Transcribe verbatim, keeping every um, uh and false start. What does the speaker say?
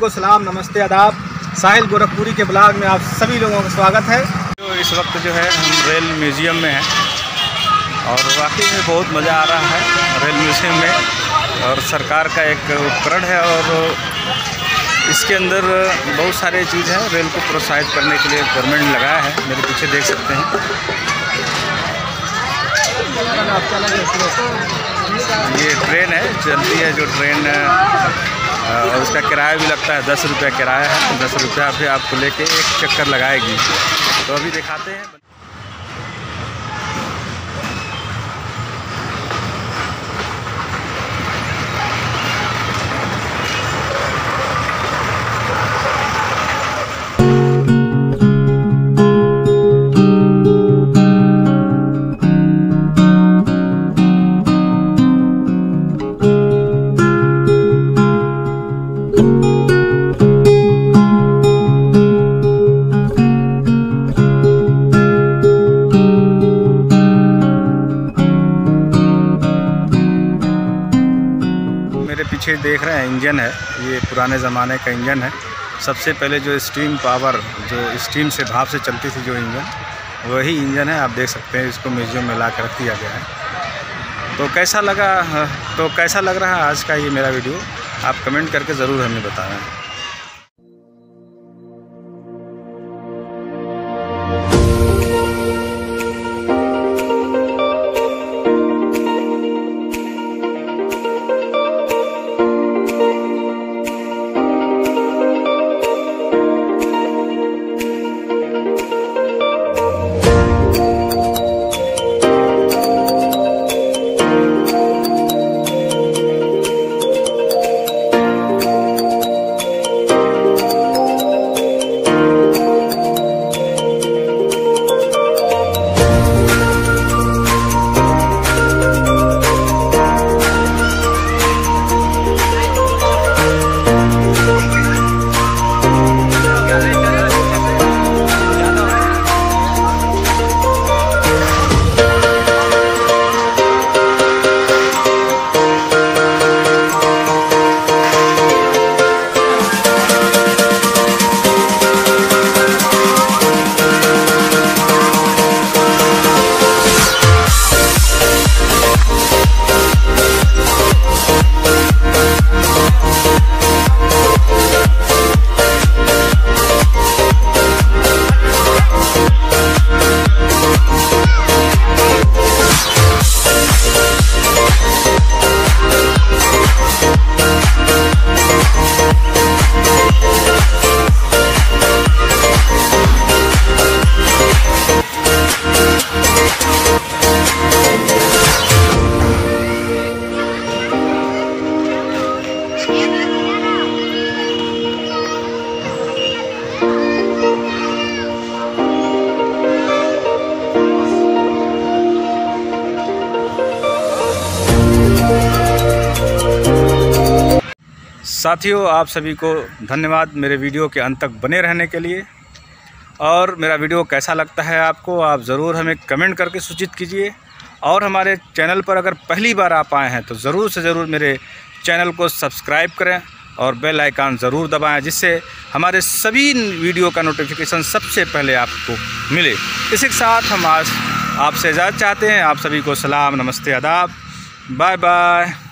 को सलाम, नमस्ते, आदाब। साहिल गोरखपुरी के ब्लॉग में आप सभी लोगों का स्वागत है। तो इस वक्त जो है हम रेल म्यूज़ियम में हैं और वाकई में बहुत मज़ा आ रहा है रेल म्यूज़ियम में। और सरकार का एक उपकरण है और इसके अंदर बहुत सारे चीज़ हैं। रेल को प्रोत्साहित करने के लिए गवर्नमेंट ने लगाया है। मेरे पीछे देख सकते हैं, ये ट्रेन है, चलती है जो ट्रेन, और उसका किराया भी लगता है, दस रुपया किराया है। दस रुपया पे आपको लेके एक चक्कर लगाएगी। तो अभी दिखाते हैं। मेरे पीछे देख रहे हैं इंजन है, ये पुराने ज़माने का इंजन है। सबसे पहले जो स्टीम पावर, जो स्टीम से भाप से चलती थी जो इंजन, वही इंजन है। आप देख सकते हैं, इसको म्यूज़ियम में ला कर रख दिया गया है। तो कैसा लगा तो कैसा लग रहा है आज का ये मेरा वीडियो, आप कमेंट करके ज़रूर हमें बताएं। साथियों, आप सभी को धन्यवाद मेरे वीडियो के अंत तक बने रहने के लिए। और मेरा वीडियो कैसा लगता है आपको, आप ज़रूर हमें कमेंट करके सूचित कीजिए। और हमारे चैनल पर अगर पहली बार आप आए हैं तो ज़रूर से ज़रूर मेरे चैनल को सब्सक्राइब करें और बेल आइकन ज़रूर दबाएं, जिससे हमारे सभी वीडियो का नोटिफिकेशन सबसे पहले आपको मिले। इसी के साथ हम आज आपसे इजाज़त चाहते हैं। आप सभी को सलाम, नमस्ते, आदाब, बाय बाय।